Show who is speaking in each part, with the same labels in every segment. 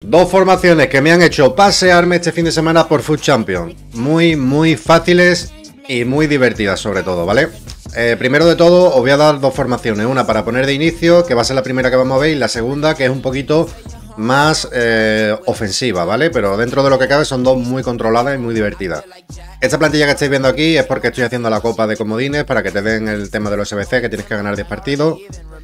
Speaker 1: Dos formaciones que me han hecho pasearme este fin de semana por FUT Champions. Muy fáciles y muy divertidas sobre todo, ¿vale? Primero de todo os voy a dar dos formaciones. Una para poner de inicio, que va a ser la primera que vamos a ver, y la segunda que es un poquito más ofensiva, ¿vale? Pero dentro de lo que cabe son dos muy controladas y muy divertidas. Esta plantilla que estáis viendo aquí es porque estoy haciendo la copa de comodines para que te den el tema de los SBC, que tienes que ganar 10 partidos.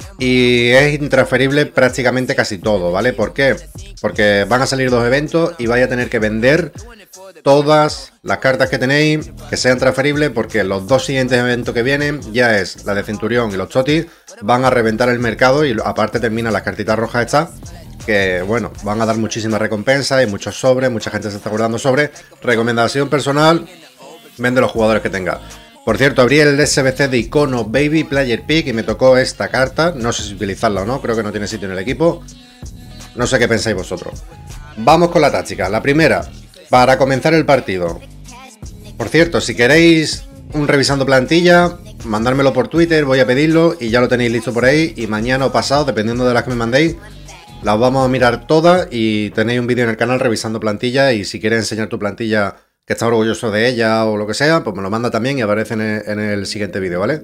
Speaker 1: Y es intransferible prácticamente casi todo, ¿vale? ¿Por qué? Porque van a salir dos eventos y vais a tener que vender todas las cartas que tenéis que sean transferibles, porque los dos siguientes eventos que vienen, ya es la de Centurión y los Chotis, van a reventar el mercado y aparte terminan las cartitas rojas estas, que bueno, van a dar muchísimas recompensas y muchos sobres, mucha gente se está guardando sobres. Recomendación personal, vende los jugadores que tengas. Por cierto, abrí el SBC de icono Baby Player Pick y me tocó esta carta. No sé si utilizarla o no, creo que no tiene sitio en el equipo. No sé qué pensáis vosotros. Vamos con la táctica. La primera, para comenzar el partido. Por cierto, si queréis un revisando plantilla, mandármelo por Twitter, voy a pedirlo y ya lo tenéis listo por ahí. Y mañana o pasado, dependiendo de las que me mandéis, las vamos a mirar todas y tenéis un vídeo en el canal revisando plantilla. Y si quieres enseñar tu plantilla, que estás orgulloso de ella o lo que sea, pues me lo manda también y aparece en el siguiente vídeo, ¿vale?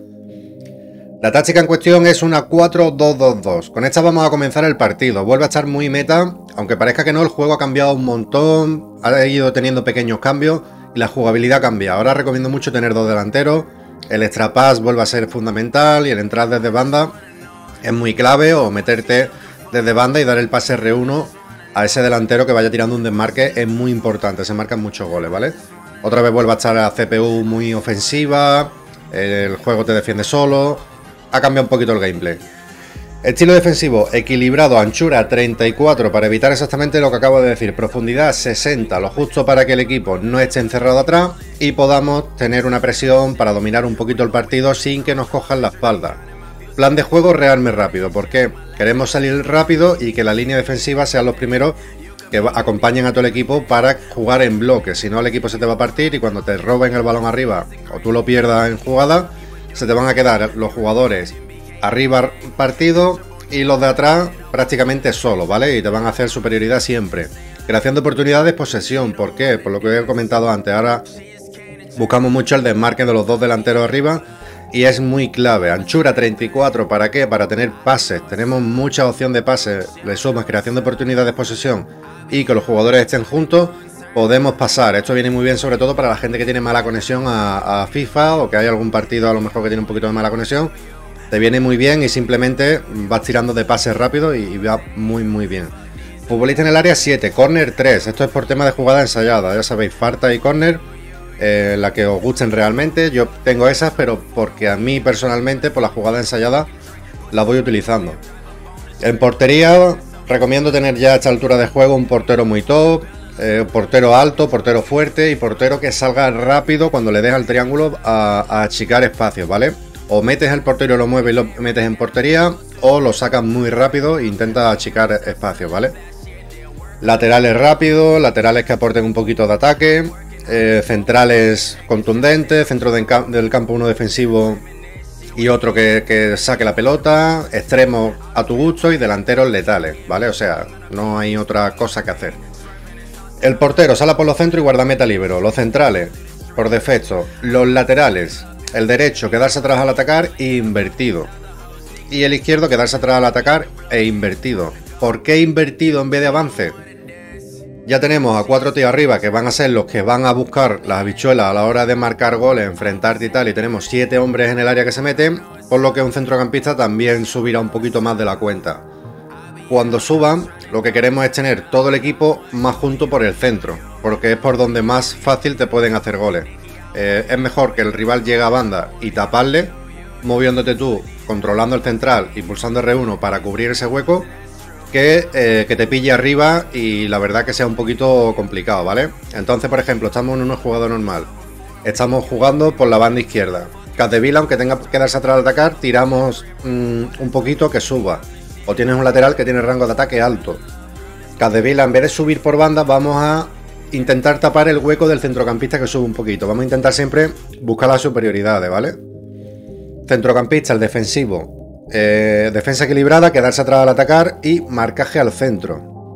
Speaker 1: La táctica en cuestión es una 4-2-2-2. Con esta vamos a comenzar el partido. Vuelve a estar muy meta, aunque parezca que no, el juego ha cambiado un montón, ha ido teniendo pequeños cambios y la jugabilidad cambia. Ahora recomiendo mucho tener dos delanteros, el extra pass vuelve a ser fundamental y el entrar desde banda es muy clave, o meterte desde banda y dar el pase R1 a ese delantero que vaya tirando un desmarque es muy importante, se marcan muchos goles, ¿vale? Otra vez vuelve a estar la CPU muy ofensiva, el juego te defiende solo, ha cambiado un poquito el gameplay. Estilo defensivo equilibrado, anchura 34 para evitar exactamente lo que acabo de decir, profundidad 60, lo justo para que el equipo no esté encerrado atrás y podamos tener una presión para dominar un poquito el partido sin que nos cojan la espalda. Plan de juego, rearme rápido, porque queremos salir rápido y que la línea defensiva sean los primeros que acompañen a todo el equipo para jugar en bloque. Si no, el equipo se te va a partir y cuando te roben el balón arriba o tú lo pierdas en jugada, se te van a quedar los jugadores arriba partido y los de atrás prácticamente solos, ¿vale? Y te van a hacer superioridad siempre. Creación de oportunidades, posesión. ¿Por qué? Por lo que he comentado antes. Ahora buscamos mucho el desmarque de los dos delanteros arriba y es muy clave. Anchura 34, ¿para qué? Para tener pases. Tenemos mucha opción de pases. Le sumas creación de oportunidades, posesión y que los jugadores estén juntos, podemos pasar. Esto viene muy bien sobre todo para la gente que tiene mala conexión a FIFA, o que hay algún partido a lo mejor que tiene un poquito de mala conexión. Te viene muy bien y simplemente vas tirando de pases rápido y va muy bien. Futbolista en el área 7, córner 3. Esto es por tema de jugada ensayada. Ya sabéis, falta y córner, la que os gusten realmente. Yo tengo esas, pero porque a mí personalmente, por la jugada ensayada, la voy utilizando. En portería, recomiendo tener ya a esta altura de juego un portero muy top, portero alto, portero fuerte y portero que salga rápido cuando le deja el triángulo a achicar espacios, ¿vale? O metes el portero y lo mueves y lo metes en portería, o lo sacas muy rápido e intentas achicar espacios, ¿vale? Laterales rápidos, laterales que aporten un poquito de ataque, centrales contundentes, centro del campo uno defensivo y otro que saque la pelota, extremos a tu gusto y delanteros letales, ¿vale? O sea, no hay otra cosa que hacer. El portero sale por los centros y guardameta libero. Los centrales, por defecto. Los laterales, el derecho, quedarse atrás al atacar e invertido. Y el izquierdo, quedarse atrás al atacar e invertido. ¿Por qué invertido en vez de avance? Ya tenemos a 4 tíos arriba que van a ser los que van a buscar las habichuelas a la hora de marcar goles, enfrentarte y tal, y tenemos 7 hombres en el área que se meten, por lo que un centrocampista también subirá un poquito más de la cuenta. Cuando suban, lo que queremos es tener todo el equipo más junto por el centro, porque es por donde más fácil te pueden hacer goles. Es mejor que el rival llegue a banda y taparle, moviéndote tú, controlando el central y pulsando R1 para cubrir ese hueco, que te pille arriba y la verdad que sea un poquito complicado, ¿vale? Entonces, por ejemplo, estamos en una jugada normal, estamos jugando por la banda izquierda. Capdevila, aunque tenga que quedarse atrás al atacar, tiramos un poquito que suba. O tienes un lateral que tiene rango de ataque alto. Capdevila, en vez de subir por banda, vamos a intentar tapar el hueco del centrocampista que sube un poquito. Vamos a intentar siempre buscar las superioridades, ¿vale? Centrocampista, el defensivo. Defensa equilibrada, quedarse atrás al atacar y marcaje al centro.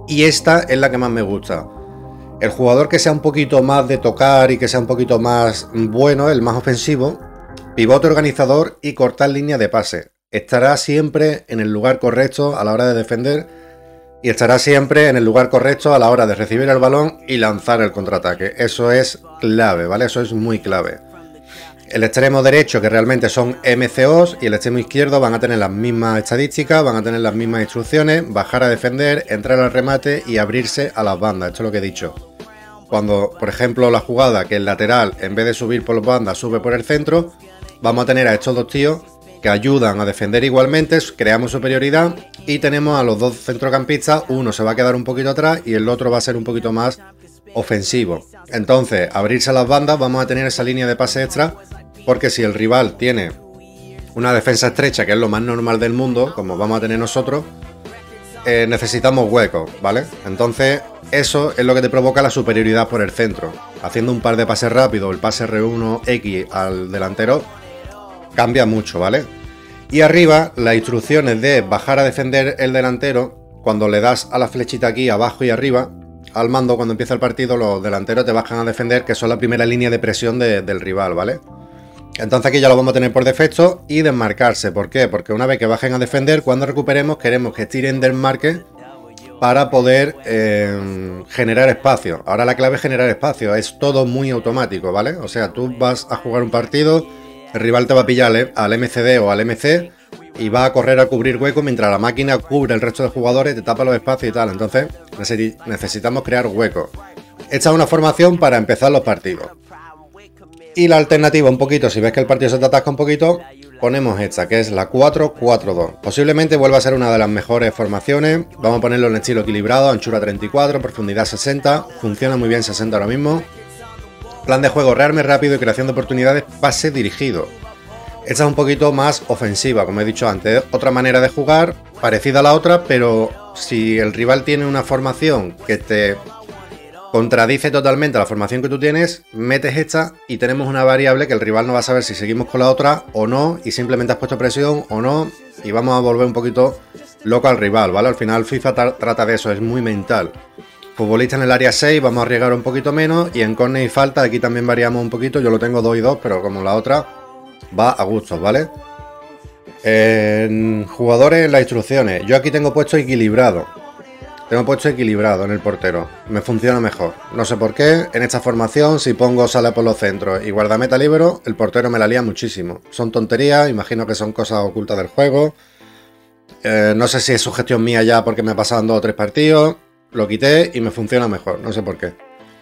Speaker 1: Y esta es la que más me gusta. El jugador que sea un poquito más de tocar y que sea un poquito más bueno, el más ofensivo, pivote organizador y cortar línea de pase. Estará siempre en el lugar correcto a la hora de defender y estará siempre en el lugar correcto a la hora de recibir el balón y lanzar el contraataque. Eso es clave, ¿vale? Eso es muy clave. El extremo derecho, que realmente son MCOs, y el extremo izquierdo van a tener las mismas estadísticas, van a tener las mismas instrucciones, bajar a defender, entrar al remate y abrirse a las bandas. Esto es lo que he dicho. Cuando, por ejemplo, la jugada que el lateral, en vez de subir por las bandas, sube por el centro, vamos a tener a estos dos tíos que ayudan a defender igualmente, creamos superioridad y tenemos a los dos centrocampistas, uno se va a quedar un poquito atrás y el otro va a ser un poquito más ofensivo. Entonces, abrirse a las bandas, vamos a tener esa línea de pase extra, porque si el rival tiene una defensa estrecha, que es lo más normal del mundo, como vamos a tener nosotros, necesitamos huecos, ¿vale? Entonces, eso es lo que te provoca la superioridad por el centro. Haciendo un par de pases rápidos, el pase R1X al delantero, cambia mucho, ¿vale? Y arriba, las instrucciones de bajar a defender el delantero, cuando le das a la flechita aquí, abajo y arriba, al mando, cuando empieza el partido, los delanteros te bajan a defender, que son la primera línea de presión del rival, ¿vale? Entonces aquí ya lo vamos a tener por defecto y desmarcarse. ¿Por qué? Porque una vez que bajen a defender, cuando recuperemos, queremos que tiren del marque para poder generar espacio. Ahora la clave es generar espacio, es todo muy automático, ¿vale? O sea, tú vas a jugar un partido, el rival te va a pillar al MCD o al MC y va a correr a cubrir hueco mientras la máquina cubre el resto de jugadores, te tapa los espacios y tal. Entonces necesitamos crear huecos. Esta es una formación para empezar los partidos. Y la alternativa un poquito, si ves que el partido se te atasca un poquito, ponemos esta, que es la 4-4-2. Posiblemente vuelva a ser una de las mejores formaciones. Vamos a ponerlo en estilo equilibrado, anchura 34, profundidad 60. Funciona muy bien 60 ahora mismo. Plan de juego, rearme rápido y creación de oportunidades, pase dirigido. Esta es un poquito más ofensiva, como he dicho antes. Otra manera de jugar, parecida a la otra, pero si el rival tiene una formación que te contradice totalmente a la formación que tú tienes, metes esta y tenemos una variable que el rival no va a saber si seguimos con la otra o no, y simplemente has puesto presión o no, y vamos a volver un poquito loco al rival, ¿vale? Al final FIFA trata de eso, es muy mental. Futbolista en el área 6, vamos a arriesgar un poquito menos, y en córner y falta aquí también variamos un poquito. Yo lo tengo 2 y 2, pero como la otra va a gustos, ¿vale? En jugadores, en las instrucciones, yo aquí tengo puesto equilibrado. Tengo puesto equilibrado en el portero. Me funciona mejor. No sé por qué. En esta formación, si pongo sale por los centros y guardameta libero, el portero me la lía muchísimo. Son tonterías, imagino que son cosas ocultas del juego. No sé si es sugestión mía ya porque me pasaban 2 o 3 partidos. Lo quité y me funciona mejor. No sé por qué.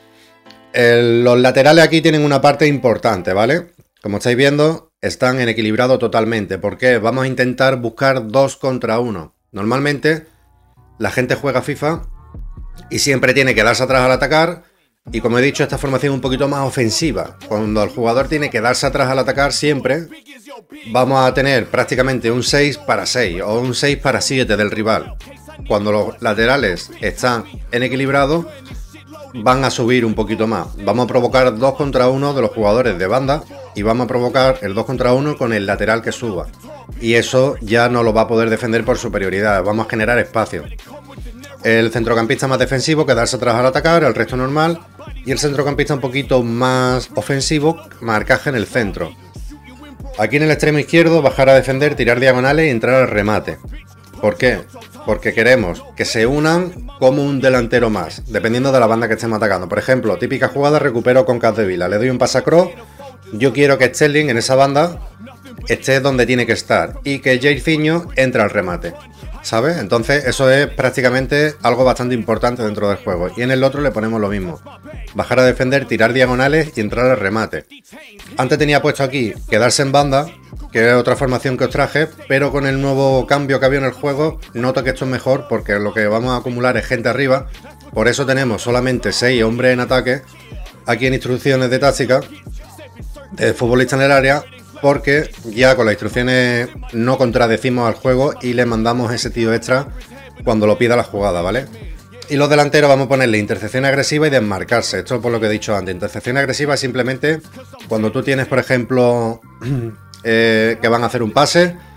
Speaker 1: Los laterales aquí tienen una parte importante, ¿vale? Como estáis viendo, están en equilibrado totalmente. ¿Por qué? Vamos a intentar buscar 2 contra 1. Normalmente la gente juega FIFA y siempre tiene que darse atrás al atacar, y como he dicho, esta formación es un poquito más ofensiva. Cuando el jugador tiene que darse atrás al atacar siempre, vamos a tener prácticamente un 6 para 6 o un 6 para 7 del rival. Cuando los laterales están en equilibrado, van a subir un poquito más. Vamos a provocar 2 contra 1 de los jugadores de banda y vamos a provocar el 2 contra 1 con el lateral que suba. Y eso ya no lo va a poder defender por superioridad. Vamos a generar espacio. El centrocampista más defensivo, quedarse atrás al atacar, el resto normal. Y el centrocampista un poquito más ofensivo, marcaje en el centro. Aquí en el extremo izquierdo, bajar a defender, tirar diagonales y entrar al remate. ¿Por qué? Porque queremos que se unan como un delantero más, dependiendo de la banda que estemos atacando. Por ejemplo, típica jugada, recupero con Capdevila, le doy un pase a Kroos. Yo quiero que Sterling en esa banda esté donde tiene que estar y que Jairzinho entre al remate, ¿sabes? Entonces eso es prácticamente algo bastante importante dentro del juego. Y en el otro le ponemos lo mismo, bajar a defender, tirar diagonales y entrar al remate. Antes tenía puesto aquí quedarse en banda, que es otra formación que os traje, pero con el nuevo cambio que había en el juego noto que esto es mejor porque lo que vamos a acumular es gente arriba. Por eso tenemos solamente 6 hombres en ataque aquí en instrucciones de táctica de futbolista en el área, porque ya con las instrucciones no contradecimos al juego y le mandamos ese tiro extra cuando lo pida la jugada, ¿vale? Y los delanteros vamos a ponerle intercepción agresiva y desmarcarse. Esto es por lo que he dicho antes. Intercepción agresiva es simplemente cuando tú tienes, por ejemplo, que van a hacer un pase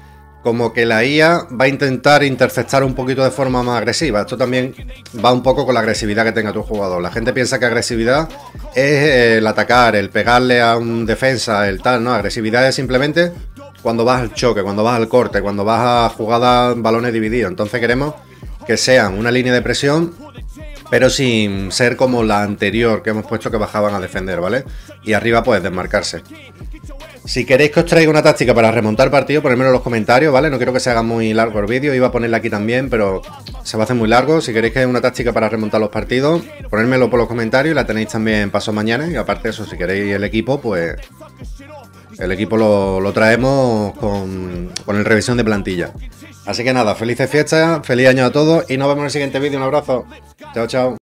Speaker 1: como que la IA va a intentar interceptar un poquito de forma más agresiva. Esto también va un poco con la agresividad que tenga tu jugador. La gente piensa que agresividad es el atacar, el pegarle a un defensa, el tal, ¿no? Agresividad es simplemente cuando vas al choque, cuando vas al corte, cuando vas a jugadas balones divididos. Entonces queremos que sean una línea de presión, pero sin ser como la anterior que hemos puesto, que bajaban a defender, ¿vale? Y arriba pues desmarcarse. Si queréis que os traiga una táctica para remontar partido, ponedmelo en los comentarios, ¿vale? No quiero que se haga muy largo el vídeo, iba a ponerla aquí también, pero se va a hacer muy largo. Si queréis que haya una táctica para remontar los partidos, ponedmelo por los comentarios y la tenéis también paso mañana. Y aparte de eso, si queréis el equipo, pues el equipo lo traemos con el revisión de plantilla. Así que nada, felices fiestas, feliz año a todos y nos vemos en el siguiente vídeo. Un abrazo. Chao, chao.